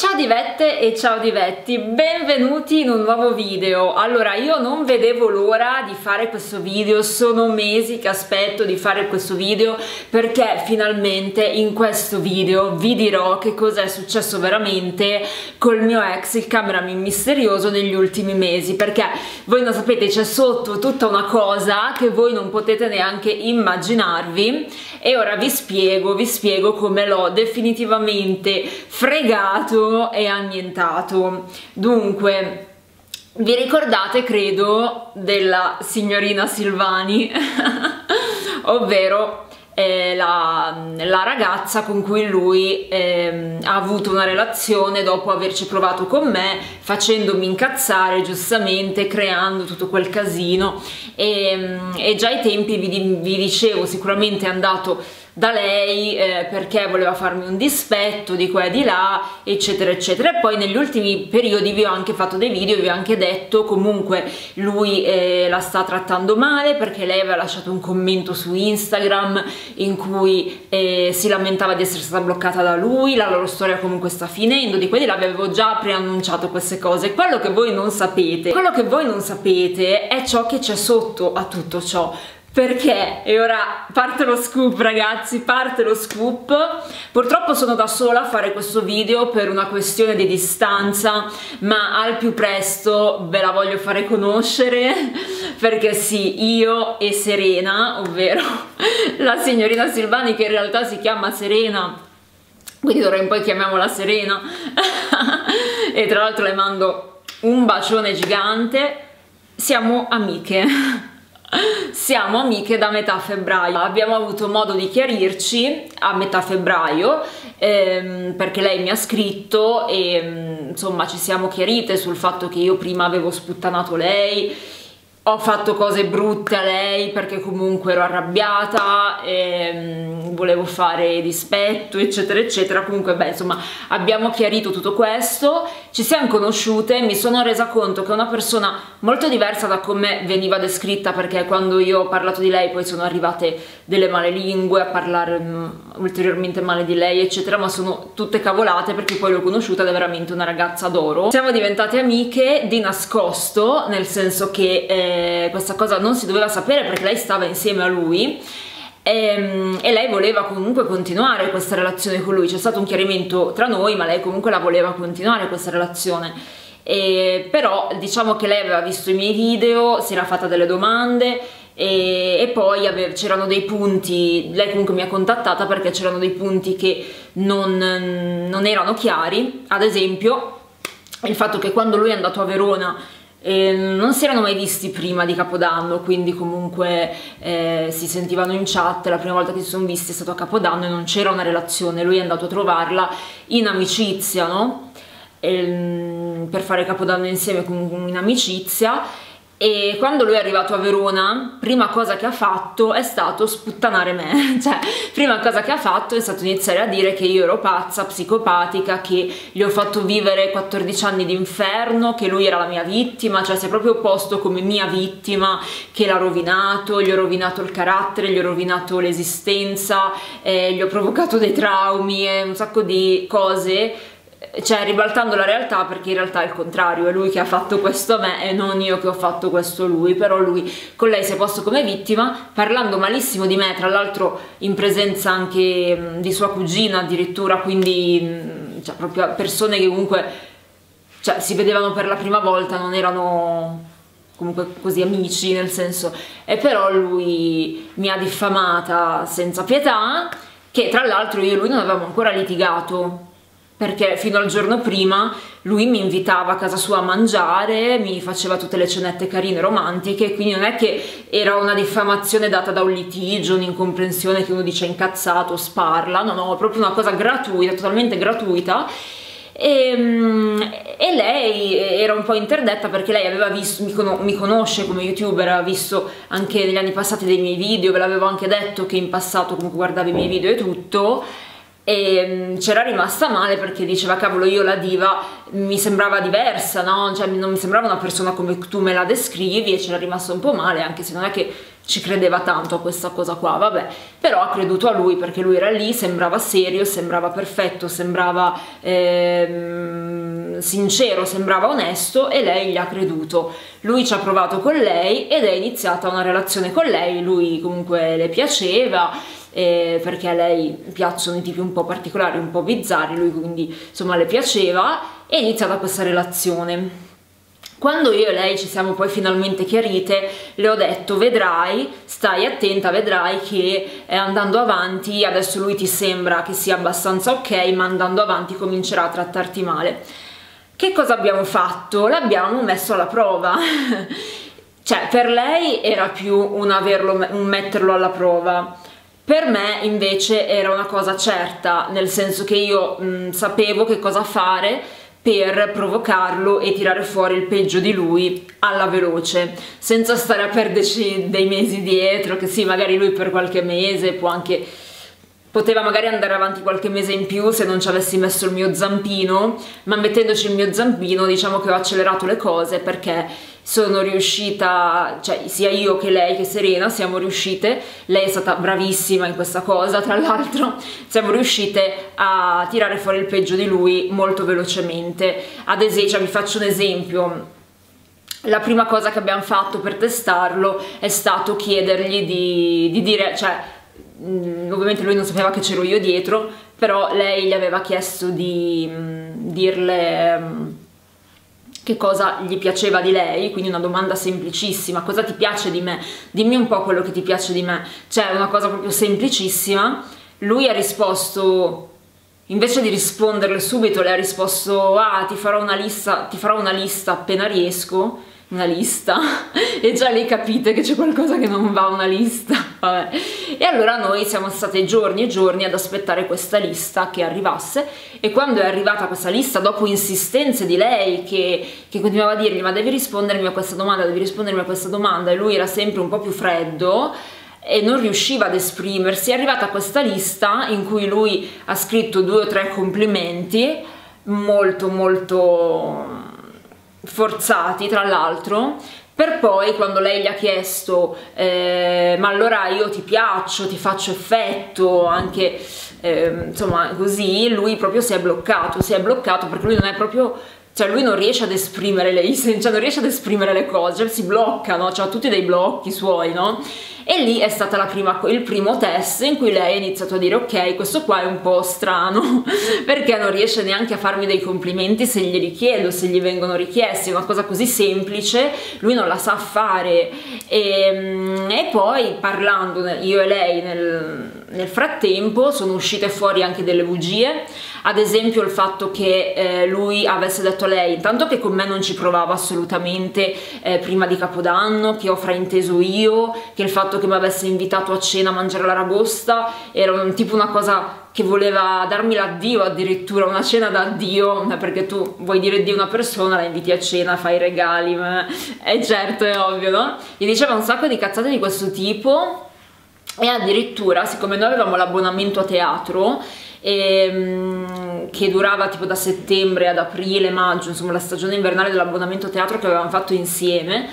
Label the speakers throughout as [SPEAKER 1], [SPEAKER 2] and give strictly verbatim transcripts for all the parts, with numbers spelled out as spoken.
[SPEAKER 1] Ciao divette e ciao divetti, benvenuti in un nuovo video. Allora, io non vedevo l'ora di fare questo video, sono mesi che aspetto di fare questo video perché finalmente in questo video vi dirò che cosa è successo veramente col mio ex, il cameraman misterioso, negli ultimi mesi, perché voi non sapete, c'è sotto tutta una cosa che voi non potete neanche immaginarvi e ora vi spiego, vi spiego come l'ho definitivamente fregato e annientato. Dunque, vi ricordate, credo, della signorina Silvani ovvero eh, la, la ragazza con cui lui eh, ha avuto una relazione dopo averci provato con me, facendomi incazzare giustamente, creando tutto quel casino e, e già ai tempi vi, vi dicevo, sicuramente è andato da lei eh, perché voleva farmi un dispetto di qua e di là, eccetera eccetera. E poi negli ultimi periodi vi ho anche fatto dei video, vi ho anche detto comunque lui eh, la sta trattando male perché lei aveva lasciato un commento su Instagram in cui eh, si lamentava di essere stata bloccata da lui, la loro storia comunque sta finendo, di qua e di là. Vi avevo già preannunciato queste cose. Quello che voi non sapete, quello che voi non sapete è ciò che c'è sotto a tutto ciò. Perché? E ora parte lo scoop, ragazzi, parte lo scoop. Purtroppo sono da sola a fare questo video per una questione di distanza, ma al più presto ve la voglio fare conoscere, perché sì, io e Serena, ovvero la signorina Silvani, che in realtà si chiama Serena, quindi d'ora in poi chiamiamola Serena, e tra l'altro le mando un bacione gigante, siamo amiche. Siamo amiche da metà febbraio, abbiamo avuto modo di chiarirci a metà febbraio ehm, perché lei mi ha scritto e insomma ci siamo chiarite sul fatto che io prima avevo sputtanato lei, ho fatto cose brutte a lei perché comunque ero arrabbiata e volevo fare dispetto, eccetera eccetera. Comunque beh, insomma, abbiamo chiarito tutto questo, ci siamo conosciute, mi sono resa conto che è una persona molto diversa da come veniva descritta, perché quando io ho parlato di lei poi sono arrivate delle malelingue a parlare um, ulteriormente male di lei, eccetera, ma sono tutte cavolate perché poi l'ho conosciuta ed è veramente una ragazza d'oro. Siamo diventate amiche di nascosto, nel senso che eh, questa cosa non si doveva sapere perché lei stava insieme a lui e, e lei voleva comunque continuare questa relazione con lui. C'è stato un chiarimento tra noi, ma lei comunque la voleva continuare questa relazione. E, però diciamo che lei aveva visto i miei video, si era fatta delle domande e, e poi c'erano dei punti, lei comunque mi ha contattata perché c'erano dei punti che non, non erano chiari. Ad esempio il fatto che quando lui è andato a Verona Eh, non si erano mai visti prima di Capodanno, quindi comunque eh, si sentivano in chat. La prima volta che si sono visti è stato a Capodanno e non c'era una relazione. Lui è andato a trovarla in amicizia, no? E, per fare Capodanno insieme, comunque in amicizia. E quando lui è arrivato a Verona, prima cosa che ha fatto è stato sputtanare me. Cioè, prima cosa che ha fatto è stato iniziare a dire che io ero pazza, psicopatica, che gli ho fatto vivere quattordici anni di inferno, che lui era la mia vittima. Cioè si è proprio posto come mia vittima, che l'ha rovinato, gli ho rovinato il carattere, gli ho rovinato l'esistenza, eh, gli ho provocato dei traumi e un sacco di cose, cioè ribaltando la realtà, perché in realtà è il contrario, è lui che ha fatto questo a me e non io che ho fatto questo a lui. Però lui con lei si è posto come vittima, parlando malissimo di me, tra l'altro in presenza anche di sua cugina addirittura, quindi cioè, proprio persone che comunque cioè, si vedevano per la prima volta, non erano comunque così amici, nel senso. E però lui mi ha diffamata senza pietà, che tra l'altro io e lui non avevamo ancora litigato, perché fino al giorno prima lui mi invitava a casa sua a mangiare, mi faceva tutte le cenette carine, romantiche, quindi non è che era una diffamazione data da un litigio, un'incomprensione che uno dice incazzato, sparla, no no, proprio una cosa gratuita, totalmente gratuita. E, e lei era un po' interdetta perché lei aveva visto, mi, con, mi conosce come youtuber, aveva visto anche negli anni passati dei miei video, ve l'avevo anche detto che in passato comunque guardava i miei video e tutto, e c'era rimasta male perché diceva cavolo, io la diva mi sembrava diversa, no? Cioè non mi sembrava una persona come tu me la descrivi, e c'era rimasta un po' male, anche se non è che ci credeva tanto a questa cosa qua, vabbè, però ha creduto a lui perché lui era lì, sembrava serio, sembrava perfetto, sembrava ehm, sincero, sembrava onesto e lei gli ha creduto. Lui ci ha provato con lei ed è iniziata una relazione con lei, lui comunque le piaceva, eh, perché a lei piacciono i tipi un po' particolari, un po' bizzarri, lui quindi insomma le piaceva, e è iniziata questa relazione. Quando io e lei ci siamo poi finalmente chiarite, le ho detto: vedrai, stai attenta, vedrai che eh, andando avanti, adesso lui ti sembra che sia abbastanza ok, ma andando avanti comincerà a trattarti male. Che cosa abbiamo fatto? L'abbiamo messo alla prova. Cioè, per lei era più un, averlo, un metterlo alla prova. Per me invece era una cosa certa, nel senso che io mh, sapevo che cosa fare per provocarlo e tirare fuori il peggio di lui alla veloce, senza stare a perderci dei mesi dietro, che sì, magari lui per qualche mese può anche, poteva magari andare avanti qualche mese in più se non ci avessi messo il mio zampino, ma mettendoci il mio zampino diciamo che ho accelerato le cose, perché sono riuscita, cioè sia io che lei che Serena siamo riuscite, lei è stata bravissima in questa cosa tra l'altro, siamo riuscite a tirare fuori il peggio di lui molto velocemente. Ad esempio, cioè, vi faccio un esempio: la prima cosa che abbiamo fatto per testarlo è stato chiedergli di, di dire, cioè mh, ovviamente lui non sapeva che c'ero io dietro, però lei gli aveva chiesto di mh, dirle mh, che cosa gli piaceva di lei, quindi una domanda semplicissima: cosa ti piace di me? Dimmi un po' quello che ti piace di me. Cioè una cosa proprio semplicissima. Lui ha risposto, invece di risponderle subito, le ha risposto: ah, ti farò una lista, ti farò una lista appena riesco. Una lista, e già lì capite che c'è qualcosa che non va, una lista. Vabbè. E allora noi siamo state giorni e giorni ad aspettare questa lista che arrivasse, e quando è arrivata questa lista, dopo insistenze di lei che, che continuava a dirgli: ma devi rispondermi a questa domanda, devi rispondermi a questa domanda, e lui era sempre un po' più freddo e non riusciva ad esprimersi, è arrivata questa lista in cui lui ha scritto due o tre complimenti molto molto forzati, tra l'altro, per poi, quando lei gli ha chiesto eh, ma allora io ti piaccio, ti faccio effetto, anche eh, insomma così, lui proprio si è bloccato, si è bloccato perché lui non è proprio, cioè lui non riesce ad esprimere le, cioè non riesce ad esprimere le cose, cioè si blocca, no? Cioè ha tutti dei blocchi suoi, no? E lì è stata la prima, il primo test in cui lei ha iniziato a dire: ok, questo qua è un po' strano perché non riesce neanche a farmi dei complimenti se glieli chiedo, se gli vengono richiesti, una cosa così semplice lui non la sa fare. E, e poi parlando io e lei nel, nel frattempo sono uscite fuori anche delle bugie, ad esempio il fatto che eh, lui avesse detto a lei intanto che con me non ci provava assolutamente eh, prima di Capodanno, che ho frainteso io, che il fatto che mi avesse invitato a cena a mangiare l'aragosta era un, tipo una cosa che voleva darmi l'addio, addirittura una cena d'addio, perché tu vuoi dire addio a una persona, la inviti a cena, fai i regali, è certo, è ovvio, no? Gli diceva un sacco di cazzate di questo tipo, e addirittura, siccome noi avevamo l'abbonamento a teatro e, che durava tipo da settembre ad aprile, maggio, insomma la stagione invernale dell'abbonamento a teatro che avevamo fatto insieme,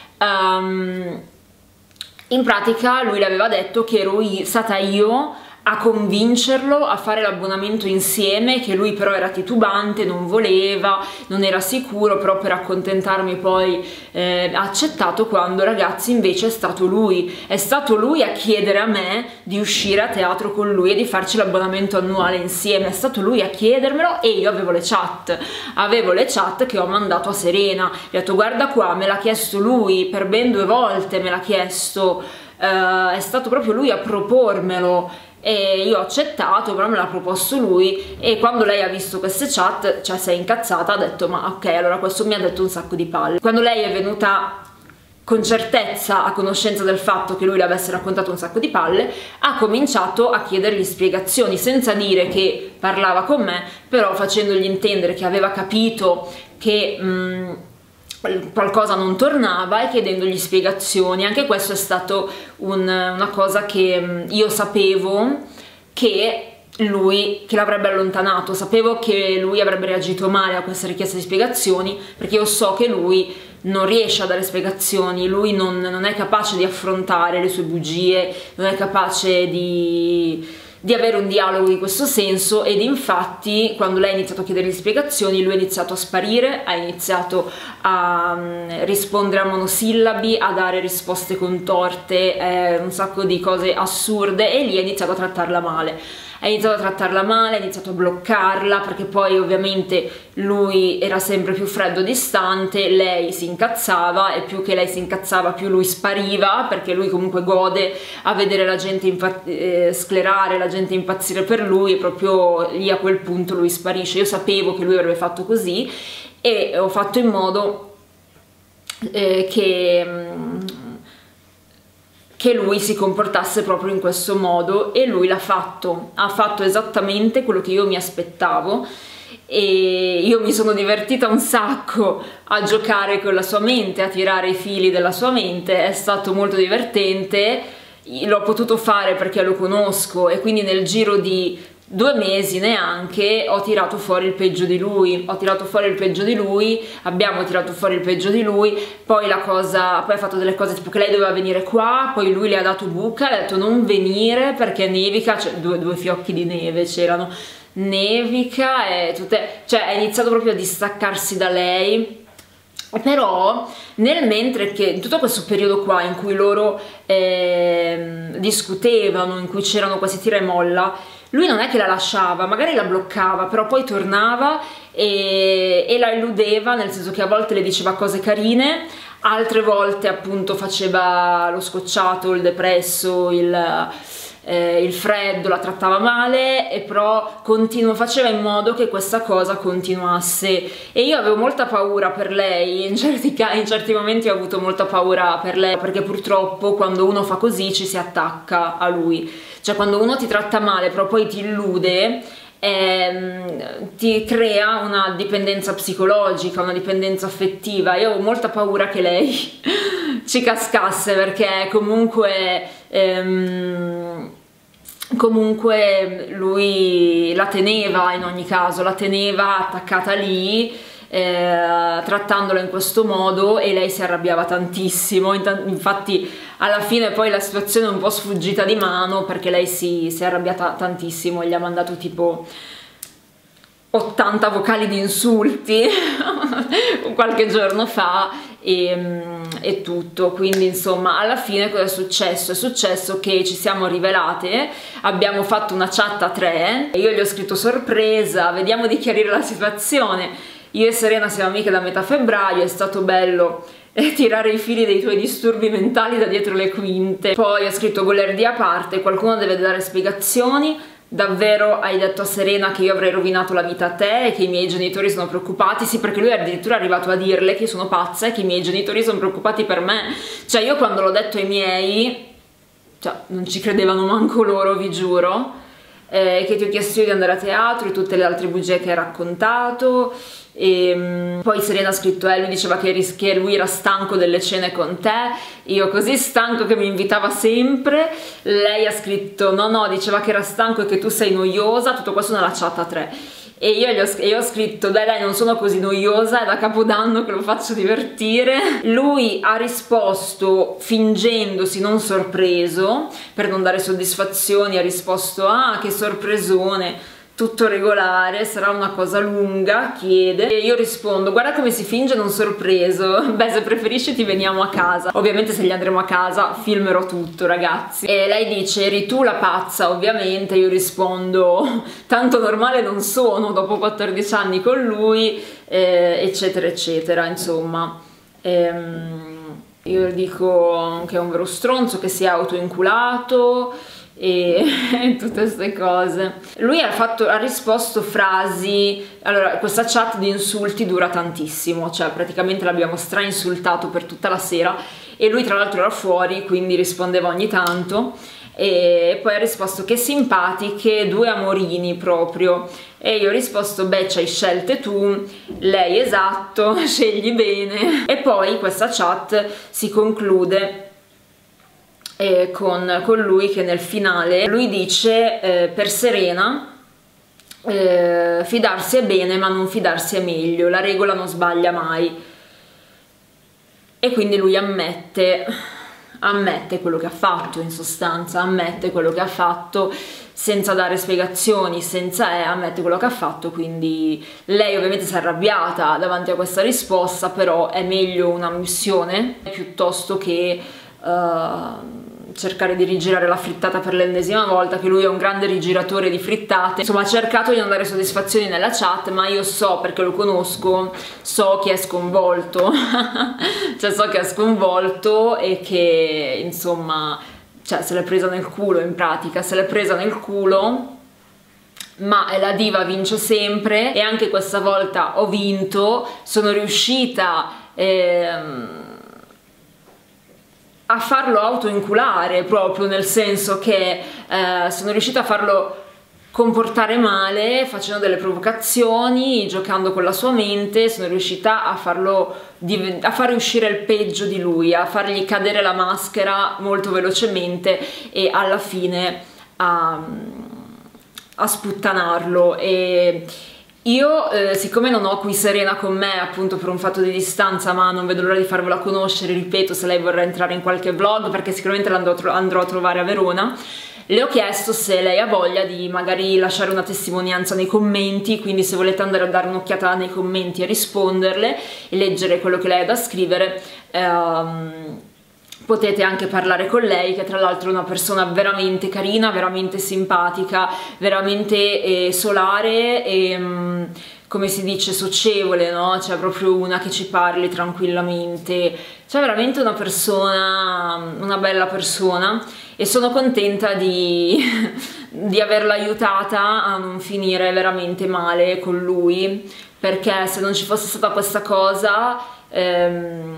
[SPEAKER 1] um, in pratica lui le aveva detto che ero stata io a convincerlo a fare l'abbonamento insieme, che lui però era titubante, non voleva, non era sicuro, però per accontentarmi poi eh, ha accettato, quando ragazzi invece è stato lui, è stato lui a chiedere a me di uscire a teatro con lui e di farci l'abbonamento annuale insieme, è stato lui a chiedermelo, e io avevo le chat, avevo le chat che ho mandato a Serena, gli ho detto: guarda qua, me l'ha chiesto lui, per ben due volte me l'ha chiesto, eh, è stato proprio lui a propormelo, e io ho accettato, però me l'ha proposto lui. E quando lei ha visto queste chat, cioè si è incazzata, ha detto: ma ok, allora questo mi ha detto un sacco di palle. Quando lei è venuta con certezza a conoscenza del fatto che lui le avesse raccontato un sacco di palle, ha cominciato a chiedergli spiegazioni, senza dire che parlava con me, però facendogli intendere che aveva capito che mh, qualcosa non tornava, e chiedendogli spiegazioni. Anche questo è stato un, una cosa che io sapevo che lui, che l'avrebbe allontanato, sapevo che lui avrebbe reagito male a questa richiesta di spiegazioni, perché io so che lui non riesce a dare spiegazioni, lui non, non è capace di affrontare le sue bugie, non è capace di di avere un dialogo di questo senso, ed infatti quando lei ha iniziato a chiedergli spiegazioni lui ha iniziato a sparire, ha iniziato a um, rispondere a monosillabi, a dare risposte contorte, eh, un sacco di cose assurde, e lì ha iniziato a trattarla male. Ha iniziato a trattarla male, ha iniziato a bloccarla, perché poi ovviamente lui era sempre più freddo, distante, lei si incazzava, e più che lei si incazzava più lui spariva, perché lui comunque gode a vedere la gente eh, sclerare, la gente impazzire per lui, e proprio lì a quel punto lui sparisce. Io sapevo che lui avrebbe fatto così e ho fatto in modo eh, che... che lui si comportasse proprio in questo modo, e lui l'ha fatto, ha fatto esattamente quello che io mi aspettavo, e io mi sono divertita un sacco a giocare con la sua mente, a tirare i fili della sua mente, è stato molto divertente, l'ho potuto fare perché lo conosco, e quindi nel giro di due mesi neanche ho tirato fuori il peggio di lui, ho tirato fuori il peggio di lui, abbiamo tirato fuori il peggio di lui, poi la cosa, poi ha fatto delle cose tipo che lei doveva venire qua, poi lui le ha dato buca, le ha detto non venire perché nevica, cioè due, due fiocchi di neve c'erano, nevica, e tutte, cioè ha iniziato proprio a distaccarsi da lei. Però nel mentre che in tutto questo periodo qua in cui loro eh, discutevano, in cui c'erano quasi tira e molla, lui non è che la lasciava, magari la bloccava, però poi tornava e, e la illudeva, nel senso che a volte le diceva cose carine, altre volte appunto faceva lo scocciato, il depresso, il, eh, il freddo, la trattava male, e però continuo, faceva in modo che questa cosa continuasse, e io avevo molta paura per lei, in certi, in certi momenti ho avuto molta paura per lei, perché purtroppo quando uno fa così ci si attacca a lui, cioè quando uno ti tratta male però poi ti illude, ehm, ti crea una dipendenza psicologica, una dipendenza affettiva. Io avevo molta paura che lei ci cascasse, perché comunque ehm, comunque lui la teneva, in ogni caso la teneva attaccata lì, eh, trattandola in questo modo, e lei si arrabbiava tantissimo. Infatti alla fine poi la situazione è un po' sfuggita di mano, perché lei si, si è arrabbiata tantissimo e gli ha mandato tipo ottanta vocali di insulti qualche giorno fa, e, e tutto. Quindi insomma alla fine cosa è successo? È successo che ci siamo rivelate, abbiamo fatto una chat a tre, io gli ho scritto sorpresa, vediamo di chiarire la situazione, io e Serena siamo amiche da metà febbraio, è stato bello eh, tirare i fili dei tuoi disturbi mentali da dietro le quinte. Poi ho scritto golerdia a parte, qualcuno deve dare spiegazioni. Davvero hai detto a Serena che io avrei rovinato la vita a te e che i miei genitori sono preoccupati? Sì, perché lui è addirittura arrivato a dirle che io sono pazza e che i miei genitori sono preoccupati per me. Cioè io quando l'ho detto ai miei, cioè non ci credevano manco loro, vi giuro, eh, che ti ho chiesto io di andare a teatro e tutte le altre bugie che hai raccontato. E um, poi Serena ha scritto, eh, lui diceva che, che lui era stanco delle cene con te, io così stanco che mi invitava sempre. Lei ha scritto no no, diceva che era stanco e che tu sei noiosa, tutto questo nella chat a tre, e io, gli ho, io ho scritto dai dai, non sono così noiosa, è da Capodanno che lo faccio divertire. Lui ha risposto fingendosi non sorpreso, per non dare soddisfazioni, ha risposto ah che sorpresone, tutto regolare, sarà una cosa lunga, chiede, e io rispondo guarda come si finge non sorpreso, beh se preferisci ti veniamo a casa. Ovviamente se gli andremo a casa filmerò tutto, ragazzi. E lei dice eri tu la pazza, ovviamente. Io rispondo tanto normale non sono dopo quattordici anni con lui, eh, eccetera eccetera, insomma. ehm, io dico che è un vero stronzo, che si è autoinculato e tutte queste cose. Lui ha, fatto, ha risposto frasi, allora questa chat di insulti dura tantissimo, cioè praticamente l'abbiamo stra-insultato per tutta la sera, e lui tra l'altro era fuori, quindi rispondeva ogni tanto, e poi ha risposto che simpatiche, due amorini proprio, e io ho risposto beh ci hai scelte tu, lei esatto, scegli bene. E poi questa chat si conclude Con, con lui che nel finale lui dice eh, per Serena eh, fidarsi è bene ma non fidarsi è meglio, la regola non sbaglia mai, e quindi lui ammette ammette quello che ha fatto, in sostanza ammette quello che ha fatto. senza dare spiegazioni, senza eh, ammette quello che ha fatto, quindi lei ovviamente si è arrabbiata davanti a questa risposta, però è meglio un'ammissione piuttosto che uh, cercare di rigirare la frittata per l'ennesima volta, che lui è un grande rigiratore di frittate. Insomma, ha cercato di non dare soddisfazioni nella chat, ma io so, perché lo conosco, so che è sconvolto cioè so che è sconvolto e che insomma, cioè se l'è presa nel culo, in pratica se l'è presa nel culo, ma la diva vince sempre e anche questa volta ho vinto, sono riuscita ehm, a farlo autoinculare, proprio nel senso che eh, sono riuscita a farlo comportare male facendo delle provocazioni, giocando con la sua mente, sono riuscita a farlo a fare uscire il peggio di lui, a fargli cadere la maschera molto velocemente e alla fine a, a sputtanarlo. E io, eh, siccome non ho qui Serena con me, appunto per un fatto di distanza, ma non vedo l'ora di farvela conoscere, ripeto, se lei vorrà entrare in qualche vlog, perché sicuramente l'andrò andrò a trovare a Verona, le ho chiesto se lei ha voglia di magari lasciare una testimonianza nei commenti, quindi se volete andare a dare un'occhiata nei commenti e risponderle e leggere quello che lei ha da scrivere, ehm, potete anche parlare con lei, che tra l'altro è una persona veramente carina, veramente simpatica, veramente eh, solare e mh, come si dice, socievole, no? C'è proprio una che ci parli tranquillamente, c'è veramente una persona, una bella persona, e sono contenta di, di averla aiutata a non finire veramente male con lui, perché se non ci fosse stata questa cosa ehm,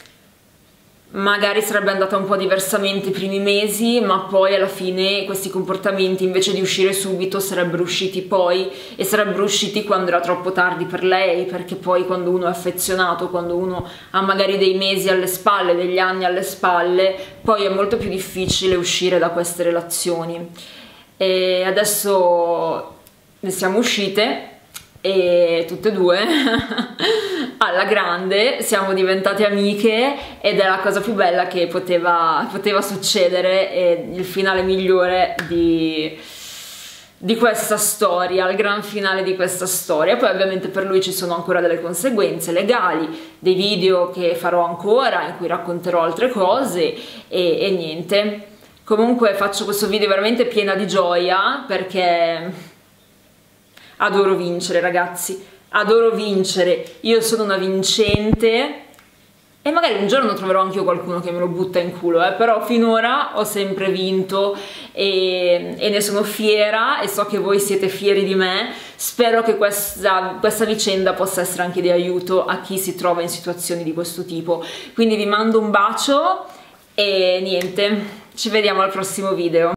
[SPEAKER 1] magari sarebbe andata un po' diversamente i primi mesi, ma poi alla fine questi comportamenti, invece di uscire subito, sarebbero usciti poi, e sarebbero usciti quando era troppo tardi per lei, perché poi quando uno è affezionato, quando uno ha magari dei mesi alle spalle, degli anni alle spalle, poi è molto più difficile uscire da queste relazioni. E adesso ne siamo uscite, e tutte e due alla grande siamo diventate amiche, ed è la cosa più bella che poteva, poteva succedere, e il finale migliore di, di questa storia, il gran finale di questa storia. Poi ovviamente per lui ci sono ancora delle conseguenze legali, dei video che farò ancora in cui racconterò altre cose e, e niente. Comunque faccio questo video veramente piena di gioia, perché adoro vincere, ragazzi, adoro vincere, io sono una vincente e magari un giorno troverò anche io qualcuno che me lo butta in culo, eh? Però finora ho sempre vinto e, e ne sono fiera, e so che voi siete fieri di me. Spero che questa, questa vicenda possa essere anche di aiuto a chi si trova in situazioni di questo tipo. Quindi vi mando un bacio e niente, ci vediamo al prossimo video.